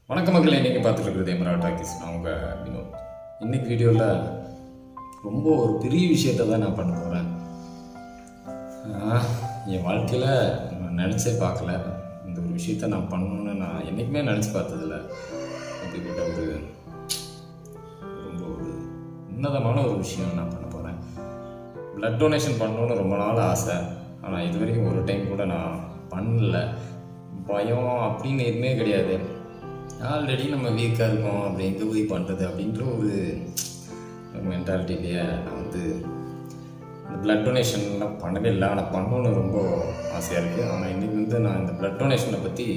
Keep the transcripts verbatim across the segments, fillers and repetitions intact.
வணக்க மக்களே, நீங்கள் பார்த்துட்டு இருக்கிறது எமரால்ட் டாக்கீஸ். நான் உங்கள் வினோத். இன்னைக்கு வீடியோவில் ரொம்ப ஒரு பெரிய விஷயத்தை தான் நான் பண்ண போகிறேன். என் வாழ்க்கையில் நான் நினச்சே பார்க்கல, இந்த ஒரு விஷயத்த நான் பண்ணணுன்னு நான் என்றைக்குமே நினச்சி பார்த்ததில்ல. அப்படிப்பட்ட ஒரு ரொம்ப ஒரு உன்னதமான ஒரு விஷயம் நான் பண்ண போகிறேன். ப்ளட் டொனேஷன் பண்ணணுன்னு ரொம்ப நாள் ஆசை, ஆனால் இது வரைக்கும் ஒரு டைம் கூட நான் பண்ணல. பயம் அப்படின்னு எதுவுமே கிடையாது. ஆல்ரெடி நம்ம வீக்காக இருக்கோம், அப்படி எங்கே போய் பண்ணுறது அப்படின்ற ஒரு மென்டாலிட்டிலேயே நான் வந்து இந்த ப்ளட் டொனேஷன்லாம் பண்ணவே இல்லை. ஆனால் பண்ணணுன்னு ரொம்ப ஆசையாக இருக்குது. ஆனால் இன்றைக்கி வந்து நான் இந்த ப்ளட் டொனேஷனை பற்றி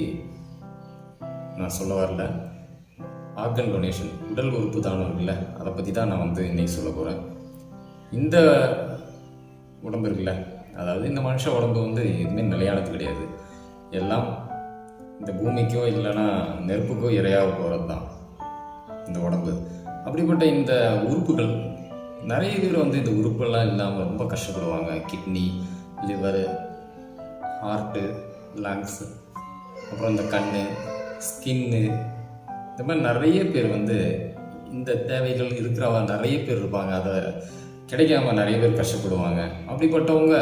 நான் சொல்ல வரல. ஆர்கன் டொனேஷன், உடல் உறுப்பு தானம் இருக்குல்ல, அதை பற்றி தான் நான் வந்து இன்றைக்கி சொல்ல போகிறேன். இந்த உடம்பு இருக்குல்ல, அதாவது இந்த மனுஷ உடம்பு வந்து எதுவுமே நிலையானது கிடையாது. எல்லாம் இந்த பூமிக்கோ இல்லைன்னா நெருப்புக்கோ இரையாக போகிறது தான் இந்த உடம்பு. அப்படிப்பட்ட இந்த உறுப்புகள், நிறைய பேர் வந்து இந்த உறுப்பெல்லாம் இல்லாமல் ரொம்ப கஷ்டப்படுவாங்க. கிட்னி, லிவரு, ஹார்ட்டு, லங்ஸு, அப்புறம் இந்த கண், ஸ்கின்னு, இந்த மாதிரி நிறைய பேர் வந்து இந்த தேவைகள் இருக்கிறவங்க நிறைய பேர் இருப்பாங்க. அதை கிடைக்காம நிறைய பேர் கஷ்டப்படுவாங்க. அப்படிப்பட்டவங்க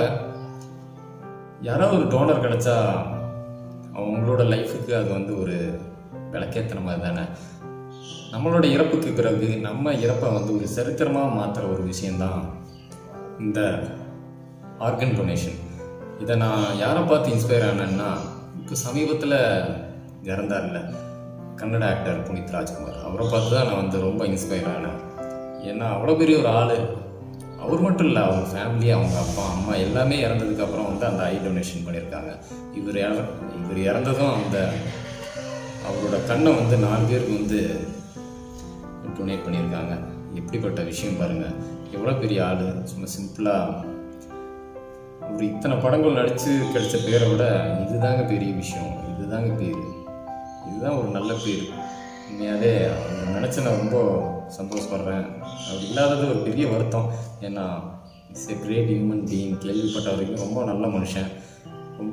யாராவது ஒரு டோனர் கிடைச்சா அவங்களோட லைஃபுக்கு அது வந்து ஒரு விளக்கேற்றுற மாதிரி தானே. நம்மளோட இறப்புக்கு பிறகு நம்ம இறப்பை வந்து ஒரு சரித்திரமாக மாற்றுற ஒரு விஷயந்தான் இந்த ஆர்கன் டொனேஷன். இதை நான் யாரை பார்த்து இன்ஸ்பயர் ஆனேன்னா, இப்போ சமீபத்தில் இறந்தார்ல கன்னட ஆக்டர் புனித் ராஜ்குமார், அவரை பார்த்து தான் நான் வந்து ரொம்ப இன்ஸ்பயர் ஆனேன். ஏன்னா அவ்வளோ பெரிய ஒரு ஆள். அவர் மட்டும் இல்லை, அவங்க ஃபேமிலி, அவங்க அப்பா அம்மா எல்லாமே இறந்ததுக்கப்புறம் வந்து அந்த ஐ டொனேஷன் பண்ணியிருக்காங்க. இவர் இற இவர் இறந்ததும் அந்த அவரோட கண்ணை வந்து நாலு பேருக்கு வந்து டொனேட் பண்ணியிருக்காங்க. எப்படிப்பட்ட விஷயம் பாருங்கள், எவ்வளோ பெரிய ஆள். சும்மா சிம்பிளாக ஒரு இத்தனை படங்கள் நடித்து கிடைச்ச பேரை விட இதுதாங்க பெரிய விஷயம். இதுதாங்க பேர், இதுதான் ஒரு நல்ல பேர். உண்மையாகவே அவங்க நினச்சி நான் ரொம்ப சந்தோஷப்படுறேன். அப்படி இல்லாதது ஒரு பெரிய வருத்தம். ஏன்னா it's a great human being. கேள்விப்பட்ட வரைக்கும் ரொம்ப நல்ல மனுஷன், ரொம்ப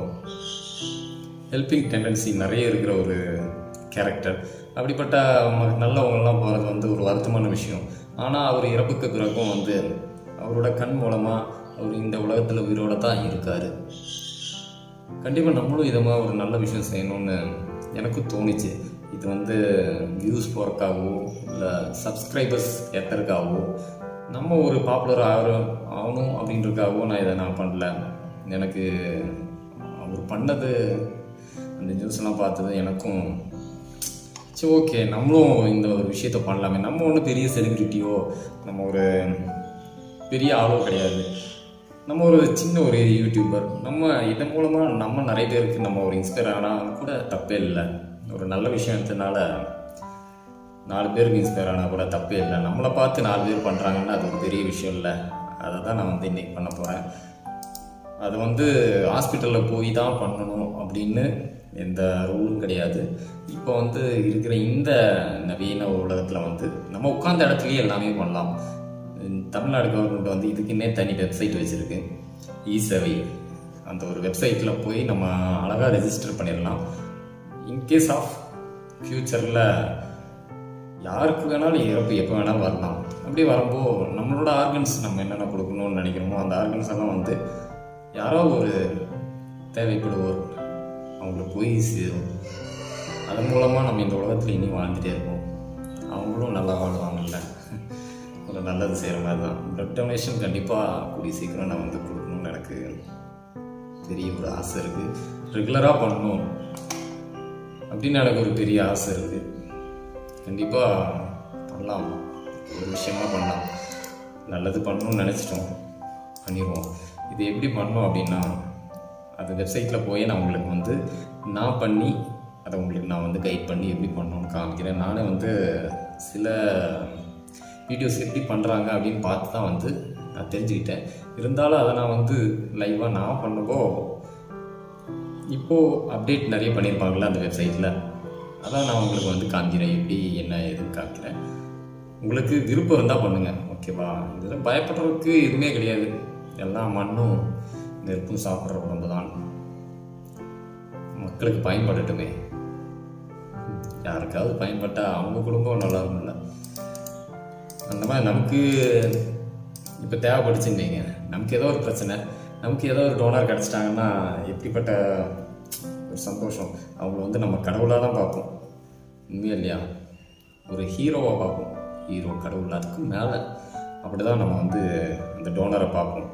ஹெல்பிங் டெண்டன்சி நிறைய இருக்கிற ஒரு கேரக்டர். அப்படிப்பட்ட நல்லவங்கள்லாம் போகிறது வந்து ஒரு வருத்தமான விஷயம். ஆனால் அவர் இறப்புக்கு பிறகும் வந்து அவரோட கண் மூலமாக அவர் இந்த உலகத்தில் உயிரோடு தான் இருக்கார். கண்டிப்பாக நம்மளும் இதமாக ஒரு நல்ல விஷயம் செய்யணும்னு எனக்கு தோணுச்சு. இது வந்து வியூஸ் போகிறக்காகவோ இல்லை சப்ஸ்கிரைபர்ஸ் ஏற்றுறதுக்காகவோ நம்ம ஒரு பாப்புலர் ஆகணும் ஆகணும் அப்படின்றதுக்காகவோ நான் இதை நான் பண்ணல. எனக்கு அவர் பண்ணது அந்த நியூஸ்லாம் பார்த்தது எனக்கும் சரி, ஓகே நம்மளும் இந்த ஒரு விஷயத்த பண்ணலாமே. நம்ம ஒன்றும் பெரிய செலிப்ரிட்டியோ நம்ம ஒரு பெரிய ஆளோ கிடையாது. நம்ம ஒரு சின்ன ஒரு யூடியூபர். நம்ம இதன் மூலமாக நம்ம நிறைய பேருக்கு நம்ம ஒரு இன்ஸ்பயர் ஆனால் கூட தப்பே இல்லை. ஒரு நல்ல விஷயத்தினால நாலு பேருக்கு இன்ஸ்பயர் ஆனால் கூட தப்பே இல்லை. நம்மளை பார்த்து நாலு பேர் பண்ணுறாங்கன்னா அது ஒரு பெரிய விஷயம் இல்லை. அதை தான் நான் வந்து இன்றைக்கி பண்ண போகிறேன். அது வந்து ஹாஸ்பிட்டலில் போய் தான் பண்ணணும் அப்படின்னு எந்த ரூலும் கிடையாது. இப்போ வந்து இருக்கிற இந்த நவீன உலகத்தில் வந்து நம்ம உட்கார்ந்த இடத்துலையே எல்லாமே பண்ணலாம். தமிழ்நாடு கவர்மெண்ட் வந்து இதுக்குன்னே தனி வெப்சைட் வச்சுருக்கு, இ சேவை. அந்த ஒரு வெப்சைட்டில் போய் நம்ம அழகாக ரெஜிஸ்டர் பண்ணிடலாம். இன்கேஸ் ஆஃப் ஃப்யூச்சரில் யாருக்கு வேணாலும் இறப்பு எப்போ வேணாலும் வரலாம். அப்படி வரும்போது நம்மளோட ஆர்கன்ஸ் நம்ம என்னென்ன கொடுக்கணும்னு நினைக்கிறோமோ அந்த ஆர்கன்ஸ் எல்லாம் வந்து யாரோ ஒரு தேவைப்படுவோர் அவங்களுக்கு போய் சேரும். அதன் மூலமாக நம்ம இந்த உலகத்தில் இனி வாழ்ந்துகிட்டே இருப்போம். அவங்களும் நல்லா வாழ்வாங்கல்ல, ஒரு நல்லது செய்கிற மாதிரி தான். ப்ளட் டொனேஷன் கண்டிப்பாக கூடிய சீக்கிரம் நான் வந்து கொடுக்கணும்னு எனக்கு பெரிய ஒரு ஆசை இருக்குது. ரெகுலராக பண்ணணும் அப்படின்னு எனக்கு ஒரு பெரிய ஆசை இருக்குது. கண்டிப்பாக பண்ணலாம், ஒரு விஷயமா பண்ணலாம். நல்லது பண்ணணும்னு நினச்சிட்டோம், பண்ணிடுவோம். இது எப்படி பண்ணோம் அப்படின்னா, அது வெப்சைட்டில் போய் நான் உங்களுக்கு வந்து நான் பண்ணி அதை உங்களுக்கு நான் வந்து கைட் பண்ணி எப்படி பண்ணணும்னு காமிக்கிறேன். நானே வந்து சில வீடியோஸ் எப்படி பண்ணுறாங்க அப்படின்னு பார்த்து தான் வந்து நான் தெரிஞ்சுக்கிட்டேன். இருந்தாலும் அதை நான் வந்து லைவாக நான் பண்ணப்போ இப்போது அப்டேட் நிறைய பண்ணியிருப்பாங்களே அந்த வெப்சைட்டில், அதான் நான் உங்களுக்கு வந்து காமிக்கிறேன். எப்படி என்ன எதுன்னு காமிக்கிறேன். உங்களுக்கு விருப்பம் இருந்தால் பண்ணுங்கள், ஓகேவா? இதில் பயப்படுறதுக்கு எதுவுமே கிடையாது. எல்லாம் மண்ணும் நெருப்பும் சாப்பிட்ற உடம்பு தான், மக்களுக்கு பயன்படட்டுமே. யாருக்காவது பயன்பட்டால் அவங்க குடும்பம் நல்லா இருக்கும்ல. அந்த மாதிரி நமக்கு இப்போ தேவைப்படுச்சுன்னீங்க, நமக்கு ஏதோ ஒரு பிரச்சனை, நமக்கு ஏதோ ஒரு டோனர் கிடச்சிட்டாங்கன்னா எப்படிப்பட்ட ஒரு சந்தோஷம். அவங்கள வந்து நம்ம கடவுளாக தான் பார்ப்போம், உண்மையா இல்லையா? ஒரு ஹீரோவாக பார்ப்போம். ஹீரோ கடவுள் அதுக்கும் மேலே அப்படி தான் நம்ம வந்து அந்த டோனரை பார்ப்போம்.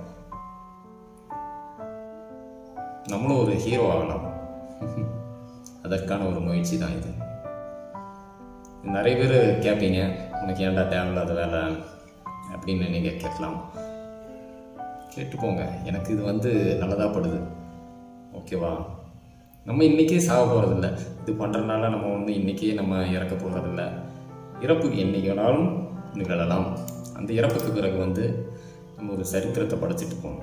நம்மளும் ஒரு ஹீரோ ஆகலாம். அதற்கான ஒரு முயற்சி தான் இது. நிறைய பேர் கேட்பீங்க, உனக்கு ஏன்டா தேவையில்லாத வேலை அப்படின்னு நீங்கள் கேட்கலாம். கேட்டுப்போங்க, எனக்கு இது வந்து நல்லதாக படுது, ஓகேவா? நம்ம இன்றைக்கே சாக போகிறதில்ல, இது பண்ணுறதுனால நம்ம வந்து இன்றைக்கே நம்ம இறக்க போகிறதில்ல. இறப்பு என்றைக்கு வேணாலும் நிகழலாம். அந்த இறப்புக்கு பிறகு வந்து நம்ம ஒரு சரித்திரத்தை படைச்சிட்டு போகணும்.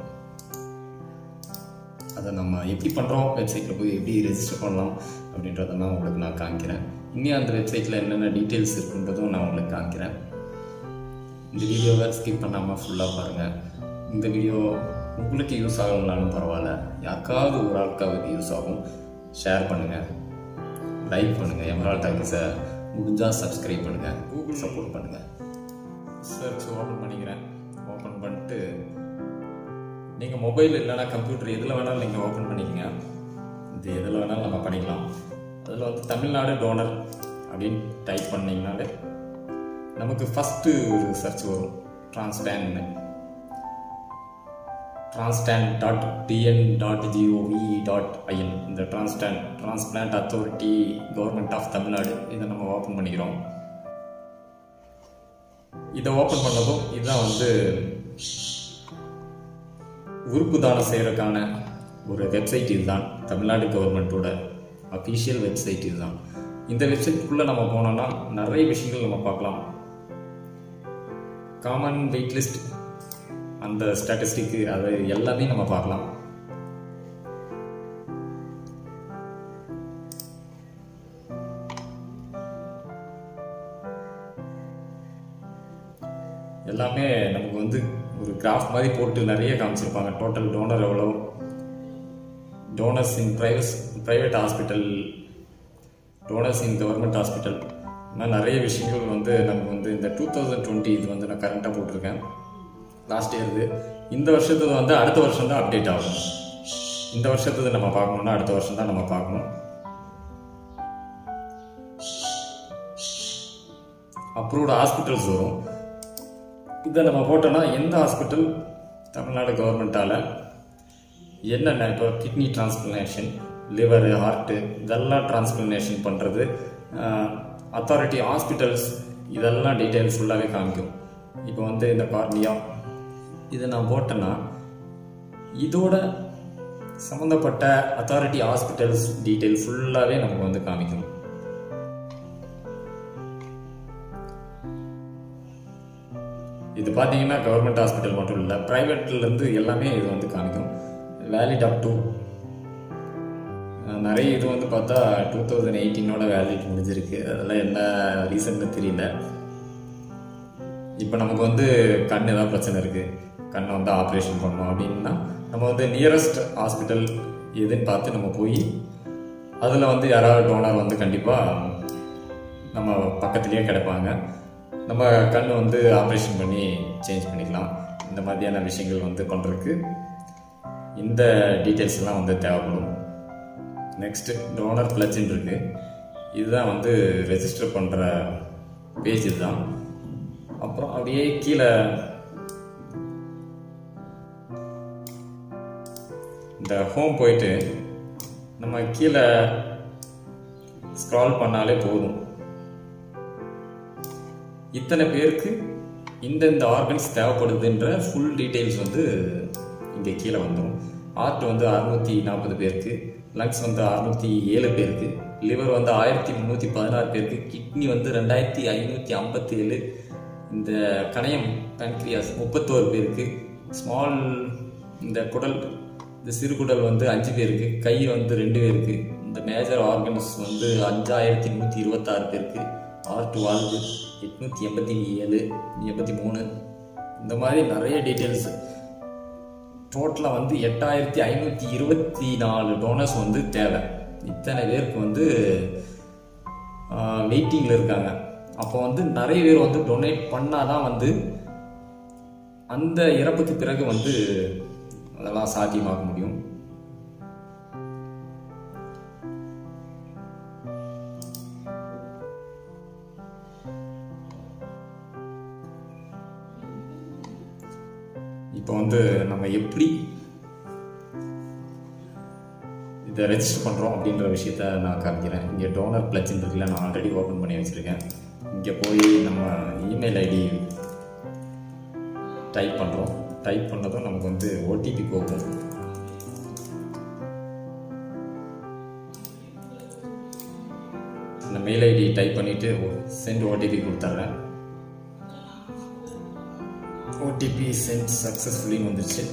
அதை நம்ம எப்படி பண்ணுறோம், வெப்சைட்டில் போய் எப்படி ரெஜிஸ்டர் பண்ணலாம் அப்படின்றதெல்லாம் உங்களுக்கு நான் காமிக்கிறேன். இன்னும் அந்த வெப்சைட்டில் என்னென்ன டீட்டெயில்ஸ் இருக்குன்றதும் நான் உங்களுக்கு காமிக்கிறேன். இந்த வீடியோவை ஸ்கிப் பண்ணாமல் ஃபுல்லாக பாருங்கள். இந்த வீடியோ உங்களுக்கு யூஸ் ஆகலனாலும் பரவாயில்ல, யாருக்காவது ஒரு ஆளுக்காவது யூஸ் ஆகும். ஷேர் பண்ணுங்கள், லைக் பண்ணுங்கள், எமரால்ட் டாக்கீஸை முடிஞ்சால் சப்ஸ்கிரைப் பண்ணுங்கள், கூகுள் சப்போர்ட் பண்ணுங்கள். சர்ச் ஓப்பன் பண்ணிக்கிறேன். ஓப்பன் பண்ணிட்டு நீங்கள் மொபைல் இல்லைனா கம்ப்யூட்டர் எதில் வேணாலும் நீங்கள் ஓப்பன் பண்ணிக்கங்க. இது எதில் வேணாலும் நம்ம பண்ணிக்கலாம். அதில் வந்து தமிழ்நாடு டோனர் அப்படின்னு டைப் பண்ணிங்கனாலே நமக்கு ஃபஸ்ட்டு ஒரு சர்ச் வரும், டிரான்ஸ்டான்னு. Transtan dot TN dot GOV dot IN. இந்த Transtan transplant authority government of Tamil Nadu, இதை நம்ம ஓப்பன் பண்ணிக்கிறோம். இதை ஓப்பன் பண்ணதும் இதுதான் வந்து உறுப்பு தானம் செய்கிறதுக்கான ஒரு வெப்சைட். இதுதான் தமிழ்நாடு கவர்மெண்ட்டோட அஃபீஷியல் வெப்சைட். இதுதான். இந்த வெப்சைட்டுக்குள்ளே நம்ம போனோம்னா நிறைய விஷயங்கள் நம்ம பார்க்கலாம். காமன் வெயிட் லிஸ்ட், அந்த ஸ்டாட்டிஸ்டிக்கு, அது எல்லாமே நம்ம பார்க்கலாம். எல்லாமே நமக்கு வந்து ஒரு கிராஃப் மாதிரி போட்டு நிறைய காமிச்சிருப்பாங்க. டோட்டல் டோனர் எவ்வளோ, donors in private private hospital, donors in government hospital, இந்த மாதிரி நிறைய விஷயங்கள் வந்து நமக்கு வந்து இந்த டூ தௌசண்ட் டுவெண்ட்டி இது வந்து நான் கரண்ட்டாக போட்டிருக்கேன். லாஸ்ட் இயர் இது. இந்த வருஷத்துக்கு வந்து அடுத்த வருஷம் தான் அப்டேட் ஆகும். இந்த வருஷத்துக்கு நம்ம பார்க்கணும்னா அடுத்த வருஷம் தான் நம்ம பார்க்கணும். அப்ரூவ்டு ஹாஸ்பிட்டல்ஸ் வரும். இதை நம்ம போட்டோன்னா எந்த ஹாஸ்பிட்டல் தமிழ்நாடு கவர்மெண்ட்டால் என்னென்ன, இப்போ கிட்னி டிரான்ஸ்பிளேஷன், லிவர், ஹார்ட்டு, இதெல்லாம் டிரான்ஸ்பிளேஷன் பண்ணுறது, அத்தாரிட்டி ஹாஸ்பிட்டல்ஸ், இதெல்லாம் டீட்டெயில்ஸ் ஃபுல்லாகவே காமிக்கும். இப்போ வந்து இந்த கார்னியா இதை நான் போட்டேன்னா இதோட சம்மந்தப்பட்ட அத்தாரிட்டி ஹாஸ்பிட்டல்ஸ் டீட்டெயில் ஃபுல்லாகவே நமக்கு வந்து காமிக்கும். இது பார்த்தீங்கன்னா கவர்மெண்ட் ஹாஸ்பிட்டல் மட்டும் இல்லை, ப்ரைவேட்லேருந்து எல்லாமே இது வந்து காமிக்கும். வேலிட் அப் டு நிறைய இது வந்து பார்த்தா டூ தௌசண்ட் எயிட்டீனோட வேலிட் முடிஞ்சிருக்கு. அதெல்லாம் என்ன ரீசன்னு தெரியல. இப்போ நமக்கு வந்து கண் ஏதாவது பிரச்சனை இருக்குது, கண்ணை வந்து ஆப்ரேஷன் பண்ணோம் அப்படின்னா நம்ம வந்து நியரஸ்ட் ஹாஸ்பிட்டல் எதுன்னு பார்த்து நம்ம போய் அதில் வந்து யாராவது டோனர் வந்து கண்டிப்பாக நம்ம பக்கத்துலேயே கிடைப்பாங்க. நம்ம கண் வந்து ஆப்ரேஷன் பண்ணி சேஞ்ச் பண்ணிக்கலாம். இந்த மாதிரியான விஷயங்கள் வந்து பண்ணுறதுக்கு இந்த டீட்டெயில்ஸ் எல்லாம் வந்து தேவைப்படும். நெக்ஸ்ட்டு டோனர் பிளட்ஜின்னு இருக்குது. இதுதான் வந்து ரெஜிஸ்டர் பண்ணுற பேஜ். இதுதான். அப்புறம் அப்படியே கீழே இந்த ஹோம் போயிட்டு நம்ம கீழே ஸ்க்ரால் பண்ணாலே போதும். இத்தனை பேருக்கு இந்தந்த ஆர்கன்ஸ் தேவைப்படுதுன்ற ஃபுல் டீட்டெயில்ஸ் வந்து இங்கே கீழே வந்துடும். ஹார்ட் வந்து அறுநூற்றி நாற்பது பேருக்கு, லங்ஸ் வந்து அறுநூற்றி ஏழு பேருக்கு, லிவர் வந்து ஆயிரத்தி முந்நூற்றி பதினாறு பேருக்கு, கிட்னி வந்து ரெண்டாயிரத்தி ஐநூற்றி ஐம்பத்தி ஏழு, இந்த கணையம் பேன்க்ரியாஸ் முப்பத்தோரு பேருக்கு, ஸ்மால் இந்த குடல், இந்த சிறுகுடல் வந்து அஞ்சு பேருக்கு, கை வந்து ரெண்டு பேருக்கு, இந்த மேஜர் ஆர்கன்ஸ் வந்து அஞ்சாயிரத்தி நூற்றி இருபத்தாறு பேருக்கு, ஹார்ட் வால்வு எட்நூற்றி எண்பத்தி ஏழு எண்பத்தி மூணு, இந்த மாதிரி நிறைய டீட்டெயில்ஸ். டோட்டலாக வந்து எட்டாயிரத்தி ஐநூற்றி இருபத்தி நாலு டோனர்ஸ் வந்து தேவை. இத்தனை பேருக்கு வந்து வெயிட்டிங்கில் இருக்காங்க. அப்போ வந்து நிறைய பேர் வந்து டொனேட் பண்ணால் தான் வந்து அந்த இறப்புக்கு பிறகு வந்து அதெல்லாம் சாத்தியமாக்க முடியும். இப்போ வந்து நம்ம எப்படி இதை ரெஜிஸ்டர் பண்ணுறோம் அப்படின்ற விஷயத்த நான் காமிக்கிறேன். இங்கே டோனர் பிளட்ஜின் இருக்குல்ல, நான் ஆல்ரெடி ஓப்பன் பண்ணி வச்சுருக்கேன். இங்கே போய் நம்ம இமெயில் ஐடி டைப் பண்ணுறோம். டைப் பண்ணதும் நமக்கு வந்து ஓடிபி போகும். இந்த மெயில் ஐடி டைப் பண்ணிவிட்டு சென்ட் ஓடிபி கொடுத்துட்றேன். ஓடிபி சென்ட் சக்ஸஸ்ஃபுல்லின்னு வந்துருச்சு.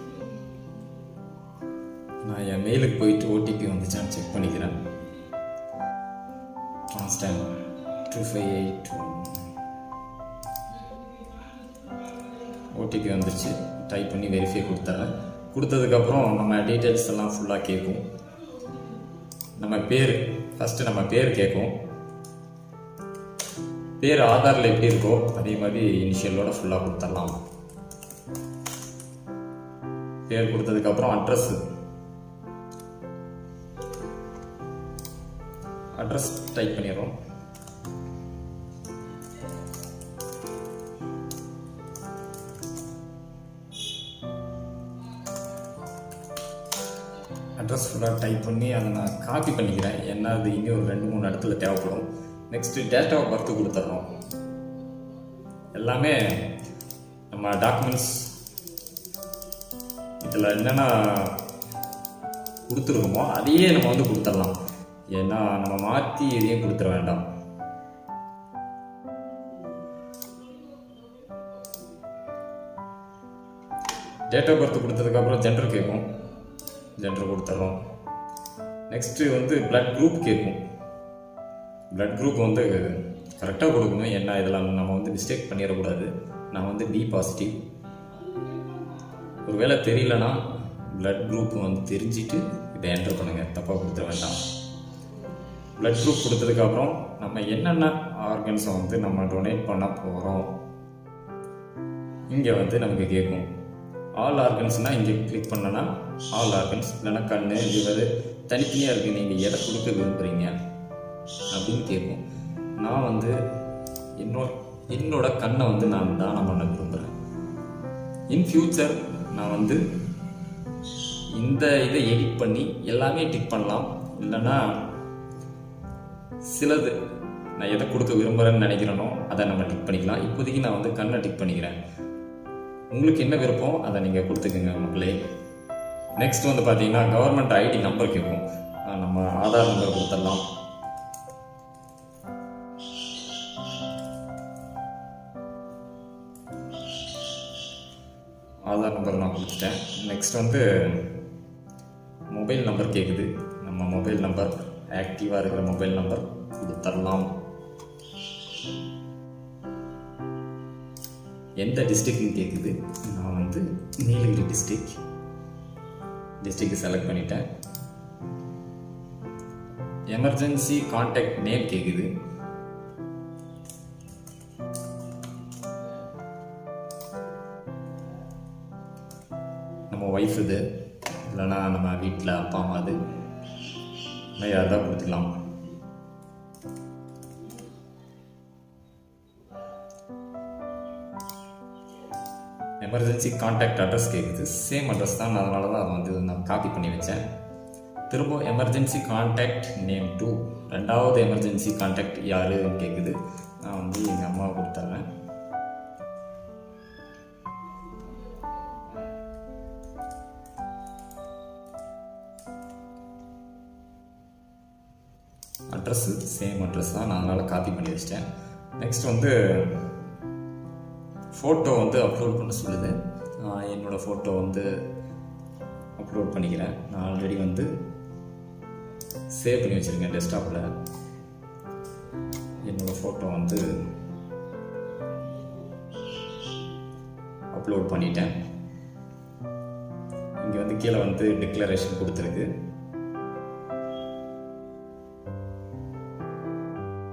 நான் என் மெயிலுக்கு போயிட்டு ஓடிபி வந்துச்சான்னு செக் பண்ணிக்கிறேன். Last time two five eight OTP வந்துருச்சு. டைப் பண்ணி வெரிஃபை கொடுத்துறேன். கொடுத்ததுக்கப்புறம் நம்ம டீட்டெயில்ஸ் எல்லாம் ஃபுல்லாக கேட்கும். நம்ம பேர் ஃபஸ்ட்டு நம்ம பேர் கேட்கும். பேர் ஆதாரில் எப்படி இருக்கோ அதே மாதிரி இனிஷியலோட ஃபுல்லாக கொடுத்துடலாம். பேர் கொடுத்ததுக்கப்புறம் அட்ரஸ் அட்ரஸ் டைப் பண்ணிடுறோம். அட்ரஸ் ஃபுல்லாக டைப் பண்ணி அதை நான் காப்பி பண்ணிக்கிறேன். ஏன்னா அது இங்கே ஒரு ரெண்டு மூணு இடத்துல தேவைப்படும். நெக்ஸ்ட்டு டேட் ஆஃப் பர்த் கொடுத்துட்றோம். எல்லாமே நம்ம டாக்குமெண்ட்ஸ் இதில் என்னென்ன கொடுத்துருக்கோமோ அதையே நம்ம வந்து கொடுத்துடலாம். ஏன்னா நம்ம மாற்றி எதையும் கொடுத்துட வேண்டாம். டேட் ஆஃப் பர்த் கொடுத்ததுக்கப்புறம் ஜெண்டர் கேட்கும். ஜெண்டர் கொடுத்துட்றோம். நெக்ஸ்ட்டு வந்து பிளட் குரூப் கேட்கும். பிளட் குரூப் வந்து கரெக்டாக கொடுக்கணும். ஏன்னா இதெல்லாம் நம்ம வந்து மிஸ்டேக் பண்ணிடக்கூடாது. நான் வந்து பி பாசிட்டிவ். ஒரு வேளை தெரியலனா பிளட் குரூப் வந்து தெரிஞ்சுட்டு இதை என்டர் பண்ணுங்கள். தப்பாக கொடுத்துட வேண்டாம். பிளட் குரூப் கொடுத்ததுக்கப்புறம் நம்ம என்னென்ன ஆர்கன்ஸை வந்து நம்ம டொனேட் பண்ண போகிறோம் இங்கே வந்து நமக்கு கேட்கும். ஆல் ஆர்கன்ஸ்னால் இங்கே கிளிக் பண்ணனா ஆல் ஆர்கன்ஸ், இல்லைன்னா கண், லிவர் தனித்தனியாக இருக்குது. நீங்கள் எதை கொடுக்க விரும்புகிறீங்க அப்படின்னு கேட்கும். நான் வந்து என்னோட என்னோட கண்ணை வந்து நான் தானம் பண்ண விரும்புகிறேன். இன் ஃபியூச்சர் நான் வந்து இந்த இதை எடிட் பண்ணி எல்லாமே டிக் பண்ணலாம். இல்லைன்னா சிலது நான் எதை கொடுக்க விரும்புகிறேன்னு நினைக்கிறேனோ அதை நம்ம டிக் பண்ணிக்கலாம். இப்போதைக்கு நான் வந்து கண்ணை டிக் பண்ணிக்கிறேன். உங்களுக்கு என்ன விருப்பம் அதை நீங்கள் கொடுத்துக்குங்க மக்களே. நெக்ஸ்ட் வந்து பார்த்தீங்கன்னா கவர்மெண்ட் ஐடி நம்பர் கேட்கும். நம்ம ஆதார் நம்பர் கொடுத்துடலாம். ஆதார் நம்பர் நான் கொடுத்துட்டேன். நெக்ஸ்ட் வந்து மொபைல் நம்பர் கேட்குது. நம்ம மொபைல் நம்பர் ஆக்டிவாக இருக்கிற மொபைல் நம்பர் கொடுத்துடலாம். எந்த டிஸ்ட்ரிக்ட்னு கேட்குது. நான் வந்து நீலகிரி டிஸ்ட்ரிக்ட் டிஸ்ட்ரிக்ட் செலக்ட் பண்ணிட்டேன். எமர்ஜென்சி கான்டாக்ட் நேம் கேட்குது. நம்ம ஒய்ஃப் இது, இல்லைன்னா நம்ம வீட்டில் அப்பா அம்மா அது யார் தான் கொடுத்துக்கலாம். எமர்ஜென்சி கான்டாக்ட் அட்ரஸ் கேட்குது. சேம் அட்ரஸ் தான், அதனால தான் அதை வந்து நான் காப்பி பண்ணி வச்சேன். திரும்ப எமர்ஜென்சி கான்டாக்ட் நேம் டூ, ரெண்டாவது எமர்ஜென்சி கான்டாக்ட் யாருன்னு கேட்குது. நான் வந்து எங்கள் அம்மாவை கொடுத்துட்றேன். அட்ரஸ்ஸு சேம் அட்ரஸ் தான், நான் அதனால் காப்பி பண்ணி வச்சிட்டேன். நெக்ஸ்ட் வந்து ஃபோட்டோ வந்து அப்லோட் பண்ண சொல்லுது. நான் என்னோடய ஃபோட்டோ வந்து அப்லோட் பண்ணிக்கிறேன். நான் ஆல்ரெடி வந்து சேவ் பண்ணி வச்சுருக்கேன் டெஸ்க்டாப்பில். என்னோடய ஃபோட்டோ வந்து அப்லோட் பண்ணிட்டேன். இங்கே வந்து கீழே வந்து டிக்ளரேஷன் கொடுத்துருக்கு.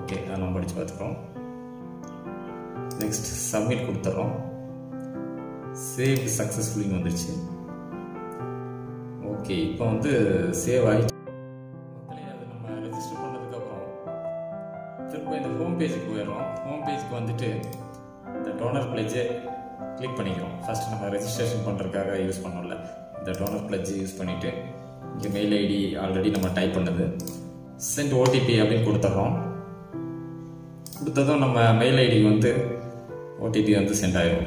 ஓகே, அதை நம்ம படித்து பார்த்துக்கிறோம். நெக்ஸ்ட் சப்மிட் கொடுத்துட்றோம். சேவ் சக்ஸஸ்ஃபுல்லின்னு வந்துருச்சு. ஓகே, இப்போ வந்து சேவ் ஆகிடுச்சு. மக்களே, அது நம்ம ரெஜிஸ்டர் பண்ணதுக்கப்புறம் திரும்ப இந்த ஹோம் பேஜுக்கு போயிடுறோம். ஹோம் பேஜுக்கு வந்துட்டு இந்த டோனர் பிளேஜை கிளிக் பண்ணிக்கிறோம். ஃபஸ்ட்டு நம்ம ரெஜிஸ்ட்ரேஷன் பண்ணுறதுக்காக யூஸ் பண்ணோம்ல, இந்த டோனர் பிளேஜ் யூஸ் பண்ணிவிட்டு இங்கே மெயில் ஐடி ஆல்ரெடி நம்ம டைப் பண்ணது சென்ட் ஓடிபி அப்படின்னு கொடுத்துட்றோம். கொடுத்ததும் நம்ம மெயில் ஐடிக்கு வந்து ஓடிபி வந்து சென்ட் ஆயிடும்.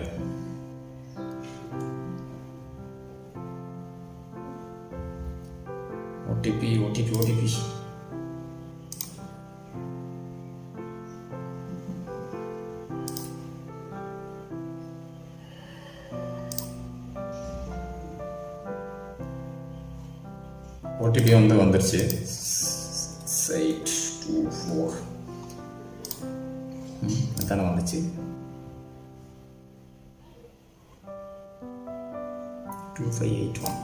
ஓடிபி ஓடிபி ஓடிபி ஓடிபி வந்து வந்துருச்சு. எயிட் டூ ஃபோர் அதானே வந்துச்சு. டூ ஃபைவ் எயிட் ஒன்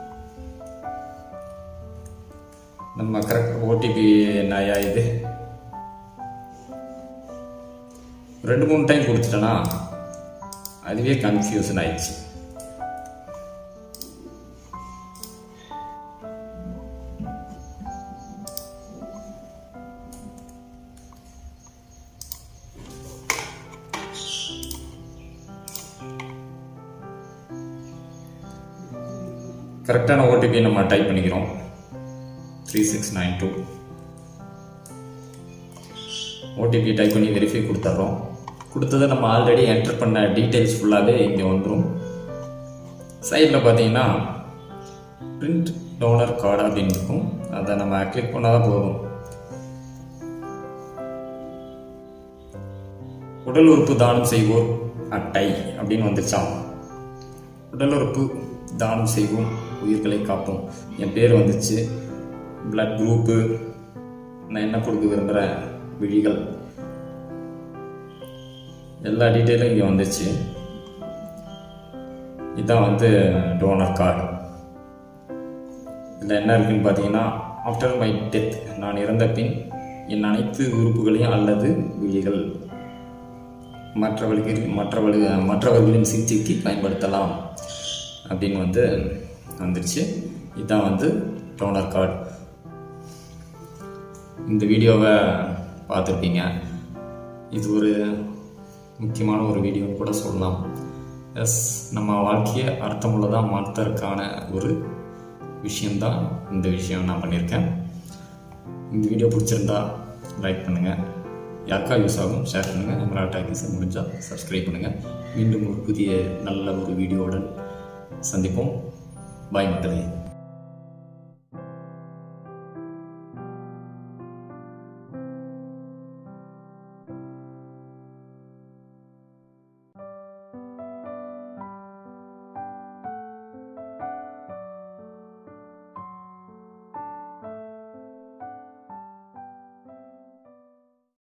நம்ம கரெக்ட் ஓடிபி என்னையா இது ரெண்டு மூணு டைம் கொடுத்துட்டேன்னா அதுவே கன்ஃபியூஷன் ஆயிடுச்சு. கரெக்டான ஓடிபி நம்ம டைப் பண்ணிக்கிறோம். Three six nine two OTP type பண்ணி வெரிஃபை கொடுத்துட்றோம். கொடுத்ததை நம்ம ஆல்ரெடி என்டர் பண்ண டீட்டெயில்ஸ் ஃபுல்லாகவே இங்கே வந்துடும். சைடில் பார்த்தீங்கன்னா பிரிண்ட் டோனர் கார்டு அப்படின்னு இருக்கும். அதை நம்ம கிளிக் பண்ணால் தான் போதும். உடல் உறுப்பு தானம் செய்வோர் அட்டை அப்படின்னு வந்துருச்சான். உடல் உறுப்பு தானம் செய்வோம், உயிர்களை காப்போம். என் பேர் வந்துச்சு, பிளட் குரூப்பு, நான் என்ன கொடுக்க விரும்புகிறேன், விழிகள், எல்லா டீட்டெயிலும் இங்கே வந்துச்சு. இதுதான் வந்து டோனர் கார்டு. இதில் என்ன இருக்குன்னு பார்த்தீங்கன்னா, ஆஃப்டர் மை டெத், நான் இறந்த பின் என் அனைத்து உறுப்புகளையும் அல்லது விழிகள் மற்றவர்களுக்கு மற்றவர்கள் மற்றவர்களின் சிகிச்சைக்கு பயன்படுத்தலாம் அப்படின்னு வந்து வந்துருச்சு. இதுதான் வந்து டோனர் கார்டு. இந்த வீடியோவை பார்த்துருப்பீங்க. இது ஒரு முக்கியமான ஒரு வீடியோன்னு கூட சொல்லலாம். எஸ், நம்ம வாழ்க்கையை அர்த்தமுள்ளதாக மாற்றுறதுக்கான ஒரு விஷயந்தான் இந்த விஷயம் நான் பண்ணியிருக்கேன். இந்த வீடியோ பிடிச்சிருந்தா லைக் பண்ணுங்கள், யாருக்கா யூஸ் ஆகும் ஷேர் பண்ணுங்கள், நம்மளோட டாக்கிஸை முடிஞ்சால் சப்ஸ்கிரைப் பண்ணுங்கள். மீண்டும் ஒரு புதிய நல்ல ஒரு வீடியோவுடன் சந்திப்போம். பாய் மக்களே.